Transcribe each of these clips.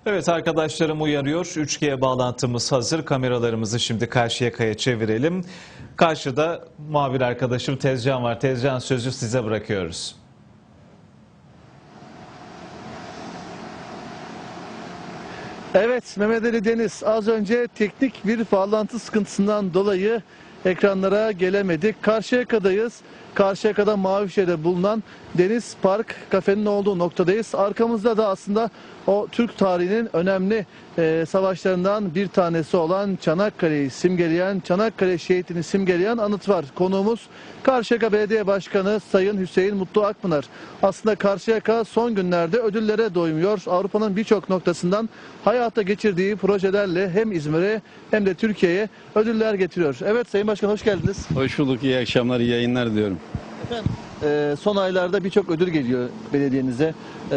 Evet, arkadaşlarım uyarıyor. 3G bağlantımız hazır. Kameralarımızı şimdi Karşıyaka'ya çevirelim. Karşıda muhabir arkadaşım Tezcan var. Tezcan, sözü size bırakıyoruz. Evet, Mehmet Ali Deniz, az önce teknik bir bağlantı sıkıntısından dolayı ekranlara gelemedik. Karşıyaka'dayız. Karşıyaka'da Mavişehir'de bulunan Deniz Park kafenin olduğu noktadayız. Arkamızda da aslında o Türk tarihinin önemli savaşlarından bir tanesi olan Çanakkale'yi simgeleyen, Çanakkale şehitini simgeleyen anıt var. Konuğumuz Karşıyaka Belediye Başkanı Sayın Hüseyin Mutlu Akpınar. Aslında Karşıyaka son günlerde ödüllere doymuyor. Avrupa'nın birçok noktasından hayata geçirdiği projelerle hem İzmir'e hem de Türkiye'ye ödüller getiriyor. Evet Sayın Başkan, hoş geldiniz. Hoş bulduk, iyi akşamlar, iyi yayınlar diliyorum. Efendim, son aylarda birçok ödül geliyor belediyenize.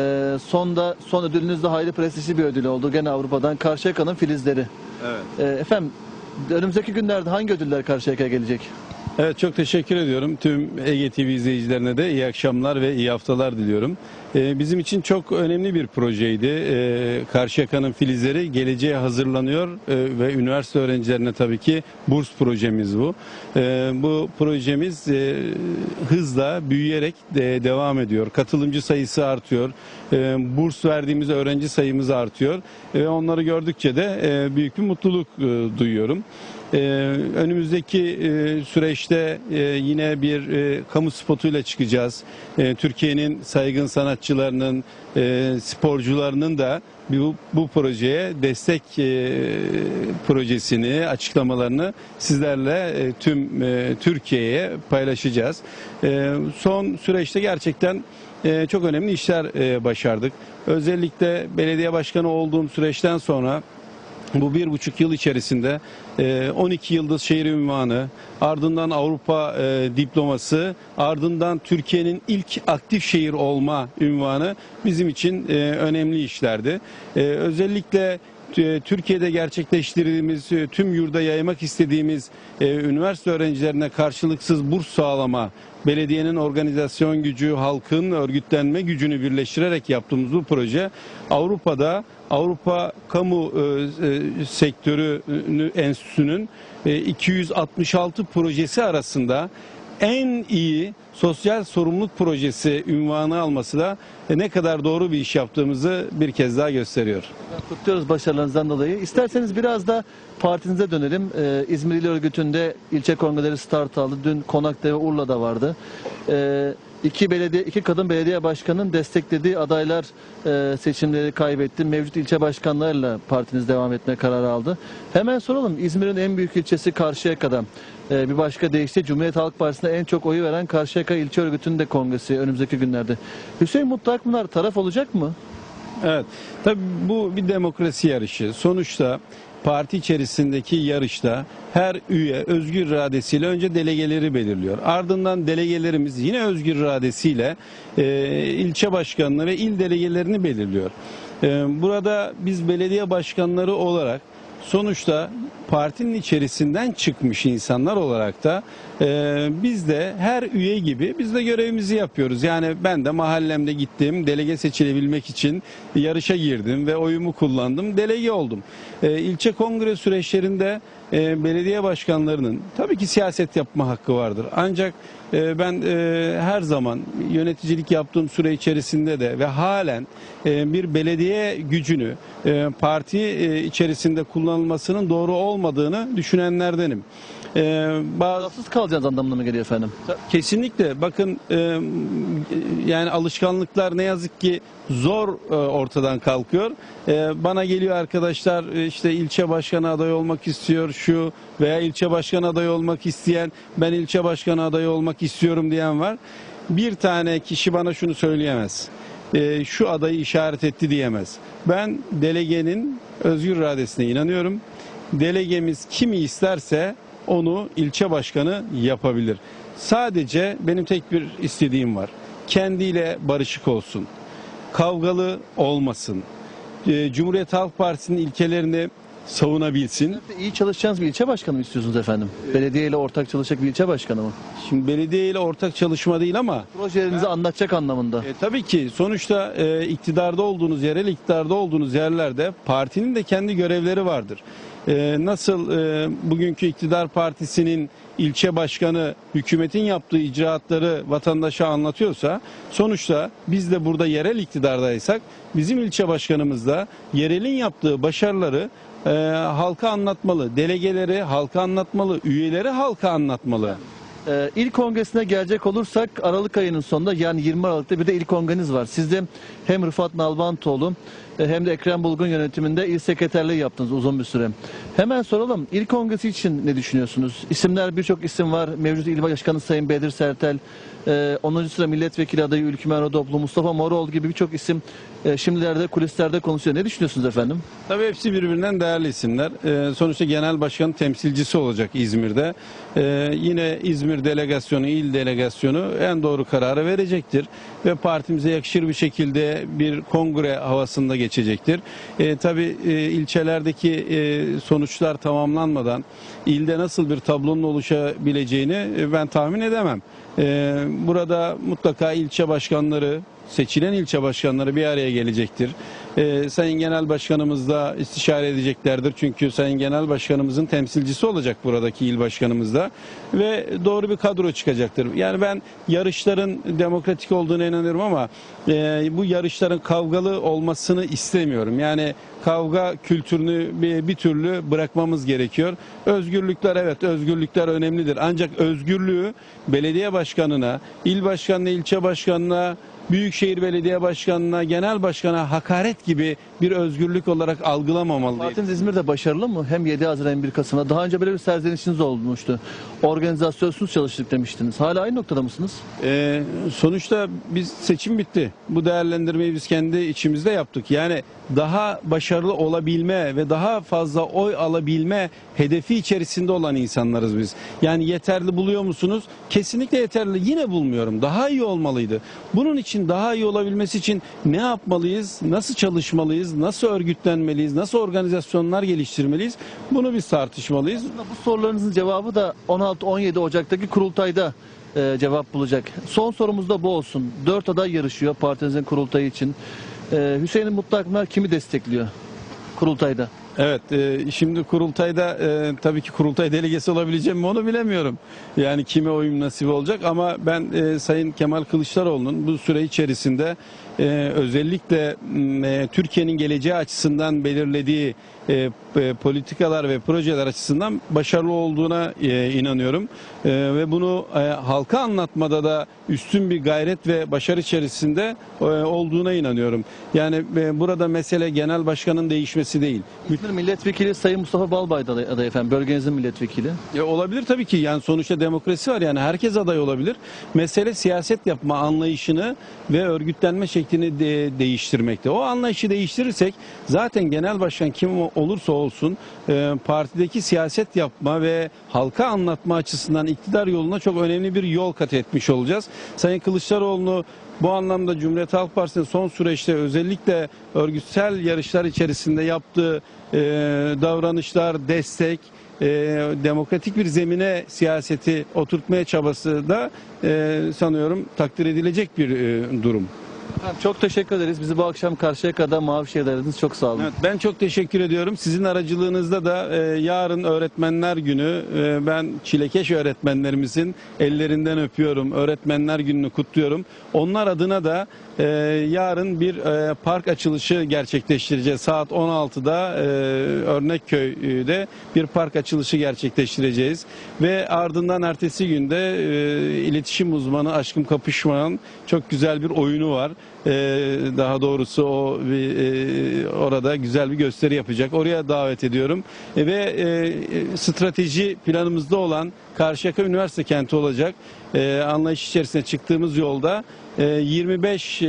Son ödülünüz de hayli prestijli bir ödül oldu. Gene Avrupa'dan Karşıyaka'nın filizleri. Evet. Efendim, önümüzdeki günlerde hangi ödüller Karşıyaka'ya gelecek? Evet, çok teşekkür ediyorum. Tüm Ege TV izleyicilerine de iyi akşamlar ve iyi haftalar diliyorum. Bizim için çok önemli bir projeydi. Karşıyaka'nın filizleri geleceğe hazırlanıyor ve üniversite öğrencilerine tabii ki burs projemiz bu. Bu projemiz hızla büyüyerek devam ediyor. Katılımcı sayısı artıyor. Burs verdiğimiz öğrenci sayımız artıyor. Onları gördükçe de büyük bir mutluluk duyuyorum. Önümüzdeki süreçte yine bir kamu spotuyla çıkacağız. Türkiye'nin saygın sanatçılarının, sporcularının da bu projeye destek projesini, açıklamalarını sizlerle tüm Türkiye'ye paylaşacağız. Son süreçte gerçekten çok önemli işler başardık. Özellikle belediye başkanı olduğum süreçten sonra bu 1,5 yıl içerisinde 12 yıldız şehir unvanı, ardından Avrupa diploması, ardından Türkiye'nin ilk aktif şehir olma unvanı bizim için önemli işlerdi. Özellikle Türkiye'de gerçekleştirdiğimiz, tüm yurda yaymak istediğimiz üniversite öğrencilerine karşılıksız burs sağlama, belediyenin organizasyon gücü, halkın örgütlenme gücünü birleştirerek yaptığımız bu proje Avrupa'da Avrupa Kamu Sektörü Enstitüsü'nün 266 projesi arasında en iyi sosyal sorumluluk projesi unvanı alması da ne kadar doğru bir iş yaptığımızı bir kez daha gösteriyor. Kutluyoruz başarılarınızdan dolayı. İsterseniz biraz da partinize dönelim. İzmir İl Örgütü'nde ilçe kongreleri start aldı. Dün Konak'ta ve Urla'da vardı. İki kadın belediye başkanının desteklediği adaylar seçimleri kaybetti. Mevcut ilçe başkanlarıyla partiniz devam etme kararı aldı. Hemen soralım. İzmir'in en büyük ilçesi Karşıyaka'da bir başka deyişle Cumhuriyet Halk Partisi'ne en çok oyu veren Karşıyaka İlçe Örgütü'nün de kongresi önümüzdeki günlerde. Hüseyin Mutlu Akpınar taraf olacak mı? Evet, tabii bu bir demokrasi yarışı. Sonuçta parti içerisindeki yarışta her üye özgür iradesiyle önce delegeleri belirliyor. Ardından delegelerimiz yine özgür iradesiyle ilçe başkanlığı ve il delegelerini belirliyor. Burada biz belediye başkanları olarak sonuçta partinin içerisinden çıkmış insanlar olarak da biz de her üye gibi biz de görevimizi yapıyoruz. Yani ben de mahallemde gittim, delege seçilebilmek için yarışa girdim ve oyumu kullandım, delege oldum. İlçe kongre süreçlerinde belediye başkanlarının tabii ki siyaset yapma hakkı vardır. Ancak ben her zaman yöneticilik yaptığım süre içerisinde de ve halen bir belediye gücünü parti içerisinde kullanılmasının doğru olmadığını düşünenlerdenim. Tarafsız kalacağız anlamına mı geliyor efendim? Kesinlikle. Bakın yani alışkanlıklar ne yazık ki zor ortadan kalkıyor. Bana geliyor arkadaşlar, işte ilçe başkanı adayı olmak istiyor şu veya ilçe başkanı adayı olmak isteyen, ben ilçe başkanı adayı olmak istiyorum diyen var. Bir tane kişi bana şunu söyleyemez. Şu adayı işaret etti diyemez. Ben delegenin özgür iradesine inanıyorum. Delegemiz kimi isterse onu ilçe başkanı yapabilir. Sadece benim tek bir istediğim var. Kendiyle barışık olsun. Kavgalı olmasın. Cumhuriyet Halk Partisi'nin ilkelerini savunabilsin. İyi çalışacağınız bir ilçe başkanı mı istiyorsunuz efendim? Belediye ile ortak çalışacak bir ilçe başkanı mı? Şimdi belediye ile ortak çalışma değil ama Projelerinizi anlatacak anlamında. tabii ki sonuçta iktidarda olduğunuz yerel iktidarda olduğunuz yerlerde partinin de kendi görevleri vardır. Nasıl bugünkü iktidar partisinin ilçe başkanı hükümetin yaptığı icraatları vatandaşa anlatıyorsa, sonuçta biz de burada yerel iktidardaysak bizim ilçe başkanımız da yerelin yaptığı başarıları halka anlatmalı, delegeleri halka anlatmalı, üyeleri halka anlatmalı. İl kongresine gelecek olursak Aralık ayının sonunda, yani 20 Aralık'ta bir de il kongreniz var. Siz de hem Rıfat Nalbantoğlu hem de Ekrem Bulgun yönetiminde il sekreterliği yaptınız uzun bir süre. Hemen soralım, il kongresi için ne düşünüyorsunuz? İsimler, birçok isim var. Mevcut il başkanı Sayın Bedir Sertel, 10. sıra milletvekili adayı Ülkümen Rodoplu, Mustafa Moroğlu gibi birçok isim şimdilerde kulislerde konuşuyor. Ne düşünüyorsunuz efendim? Tabii hepsi birbirinden değerli isimler. Sonuçta genel başkanın temsilcisi olacak İzmir'de. Yine İzmir delegasyonu, il delegasyonu en doğru kararı verecektir. Ve partimize yakışır bir şekilde bir kongre havasında geçecektir. Tabii ilçelerdeki sonuçlar tamamlanmadan ilde nasıl bir tablonun oluşabileceğini ben tahmin edemem. Burada mutlaka ilçe başkanları, seçilen ilçe başkanları bir araya gelecektir. Sayın Genel Başkanımız da istişare edeceklerdir. Çünkü Sayın Genel Başkanımızın temsilcisi olacak buradaki il başkanımız da. Ve doğru bir kadro çıkacaktır. Yani ben yarışların demokratik olduğuna inanıyorum ama bu yarışların kavgalı olmasını istemiyorum. Yani kavga kültürünü bir türlü bırakmamız gerekiyor. Özgürlükler, evet, özgürlükler önemlidir. Ancak özgürlüğü belediye başkanına, il başkanına, ilçe başkanına, Büyükşehir Belediye Başkanı'na, genel başkana hakaret gibi bir özgürlük olarak algılamamalıyız. Partiniz İzmir'de başarılı mı? Hem 7 Haziran hem 1 Kasım'da. Daha önce böyle bir serzenişiniz olmuştu. Organizasyonsuz çalıştık demiştiniz. Hala aynı noktada mısınız? Sonuçta biz seçim bitti. Bu değerlendirmeyi biz kendi içimizde yaptık. Yani daha başarılı olabilme ve daha fazla oy alabilme hedefi içerisinde olan insanlarız biz. Yani yeterli buluyor musunuz? Kesinlikle yeterli. Yine bulmuyorum. Daha iyi olmalıydı. Bunun için, daha iyi olabilmesi için ne yapmalıyız? Nasıl çalışmalıyız? Nasıl örgütlenmeliyiz? Nasıl organizasyonlar geliştirmeliyiz? Bunu biz tartışmalıyız. Bu sorularınızın cevabı da 16-17 Ocak'taki kurultayda cevap bulacak. Son sorumuz da bu olsun. 4 aday yarışıyor partinizin kurultayı için. Hüseyin Mutlu Akpınar kimi destekliyor kurultayda? Evet, şimdi kurultayda tabii ki kurultay delegesi olabileceğim mi onu bilemiyorum. Yani kime oyum nasip olacak ama ben Sayın Kemal Kılıçdaroğlu'nun bu süre içerisinde özellikle Türkiye'nin geleceği açısından belirlediği politikalar ve projeler açısından başarılı olduğuna inanıyorum. Ve bunu halka anlatmada da üstün bir gayret ve başarı içerisinde olduğuna inanıyorum. Yani burada mesele genel başkanın değişmesi değil. İzmir Milletvekili Sayın Mustafa Balbay aday efendim, bölgenizin milletvekili. Olabilir tabii ki, yani sonuçta demokrasi var, yani herkes aday olabilir. Mesele siyaset yapma anlayışını ve örgütlenme şeklini değiştirmekte. O anlayışı değiştirirsek zaten genel başkan kim olursa olsun partideki siyaset yapma ve halka anlatma açısından iktidar yoluna çok önemli bir yol kat etmiş olacağız. Sayın Kılıçdaroğlu'nu bu anlamda Cumhuriyet Halk Partisi'nin son süreçte özellikle örgütsel yarışlar içerisinde yaptığı davranışlar, destek, demokratik bir zemine siyaseti oturtmaya çabası da sanıyorum takdir edilecek bir durum. Çok teşekkür ederiz. Bizi bu akşam Karşıyaka'da Mavişehir'de aradınız. Çok sağ olun. Evet, ben çok teşekkür ediyorum. Sizin aracılığınızda da yarın Öğretmenler Günü, ben çilekeş öğretmenlerimizin ellerinden öpüyorum. Öğretmenler Günü'nü kutluyorum. Onlar adına da yarın bir park açılışı gerçekleştireceğiz. Saat 16'da Örnekköy'de bir park açılışı gerçekleştireceğiz. Ve ardından ertesi günde iletişim uzmanı Aşkım Kapışman'ın çok güzel bir oyunu var. Daha doğrusu o orada güzel bir gösteri yapacak. Oraya davet ediyorum. Ve strateji planımızda olan Karşıyaka Üniversite kenti olacak. Anlayış içerisinde çıktığımız yolda 25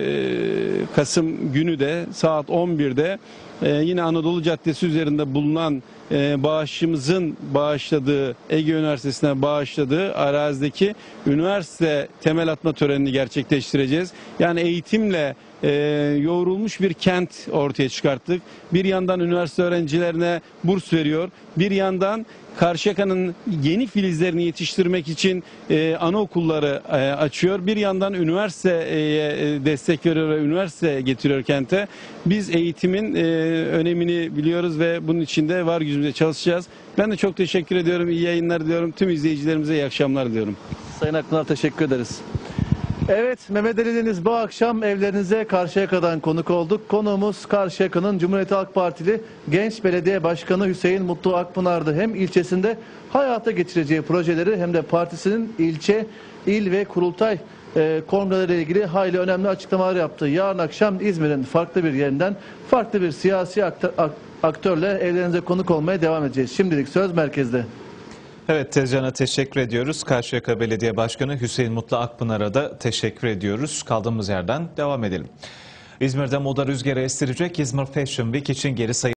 Kasım günü de saat 11'de yine Anadolu Caddesi üzerinde bulunan bağışçımızın bağışladığı, Ege Üniversitesi'ne bağışladığı arazideki üniversite temel atma törenini gerçekleştireceğiz. Yani eğitimle yoğrulmuş bir kent ortaya çıkarttık. Bir yandan üniversite öğrencilerine burs veriyor, bir yandan Karşıyaka'nın yeni filizlerini yetiştirmek için anaokulları açıyor. Bir yandan üniversiteye destek veriyor ve üniversite getiriyor kente. Biz eğitimin önemini biliyoruz ve bunun için de var gücümüzle çalışacağız. Ben de çok teşekkür ediyorum. İyi yayınlar diliyorum. Tüm izleyicilerimize iyi akşamlar diliyorum. Sayın Akpınar, teşekkür ederiz. Evet, Mehmet Ali Deniz bu akşam evlerinize Karşıyaka'dan konuk olduk. Konuğumuz Karşıyaka'nın Cumhuriyet Halk Partili Genç Belediye Başkanı Hüseyin Mutlu Akpınar'dı. Hem ilçesinde hayata geçireceği projeleri hem de partisinin ilçe, il ve kurultay kongreleri ilgili hayli önemli açıklamalar yaptı. Yarın akşam İzmir'in farklı bir yerinden farklı bir siyasi aktörle evlerinize konuk olmaya devam edeceğiz. Şimdilik söz merkezde. Evet, Tezcan'a teşekkür ediyoruz. Karşıyaka Belediye Başkanı Hüseyin Mutlu Akpınar'a da teşekkür ediyoruz. Kaldığımız yerden devam edelim. İzmir'de moda rüzgarı estirecek İzmir Fashion Week için geri sayım